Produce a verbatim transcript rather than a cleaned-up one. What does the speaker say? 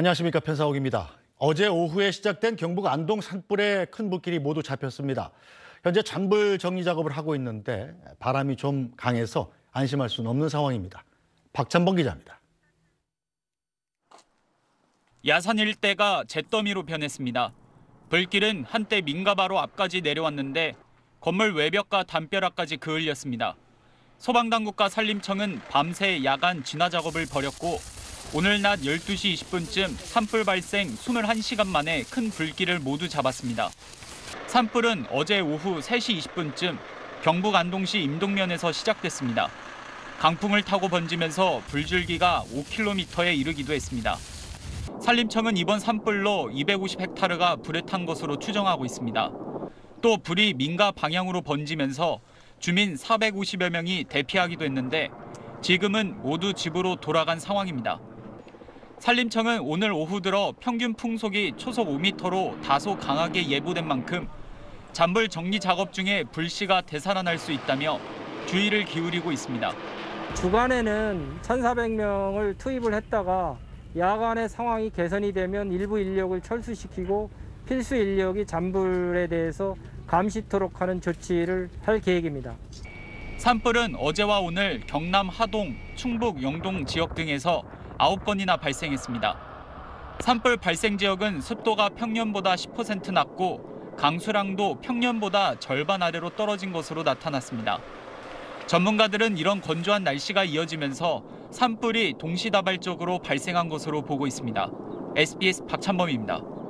안녕하십니까, 편사옥입니다. 어제 오후에 시작된 경북 안동 산불에 큰 불길이 모두 잡혔습니다. 현재 잔불 정리 작업을 하고 있는데 바람이 좀 강해서 안심할 수는 없는 상황입니다. 박찬범 기자입니다. 야산 일대가 잿더미로 변했습니다. 불길은 한때 민가바로 앞까지 내려왔는데 건물 외벽과 담벼락까지 그을렸습니다. 소방당국과 산림청은 밤새 야간 진화 작업을 벌였고 오늘 낮 열두 시 이십 분쯤 산불 발생 이십일 시간 만에 큰 불길을 모두 잡았습니다. 산불은 어제 오후 세 시 이십 분쯤 경북 안동시 임동면에서 시작됐습니다. 강풍을 타고 번지면서 불줄기가 오 킬로미터에 이르기도 했습니다. 산림청은 이번 산불로 이백오십 헥타르가 불에 탄 것으로 추정하고 있습니다. 또 불이 민가 방향으로 번지면서 주민 사백오십여 명이 대피하기도 했는데 지금은 모두 집으로 돌아간 상황입니다. 산림청은 오늘 오후 들어 평균 풍속이 초속 오 미터로 다소 강하게 예보된 만큼 잔불 정리 작업 중에 불씨가 되살아날 수 있다며 주의를 기울이고 있습니다. 주간에는 천사백 명을 투입을 했다가 야간의 상황이 개선이 되면 일부 인력을 철수시키고 필수 인력이 잔불에 대해서 감시토록 하는 조치를 할 계획입니다. 산불은 어제와 오늘 경남 하동, 충북 영동 지역 등에서 아홉 번이나 발생했습니다. 산불 발생 지역은 습도가 평년보다 십 퍼센트 낮고 강수량도 평년보다 절반 아래로 떨어진 것으로 나타났습니다. 전문가들은 이런 건조한 날씨가 이어지면서 산불이 동시다발적으로 발생한 것으로 보고 있습니다. 에스비에스 박찬범입니다.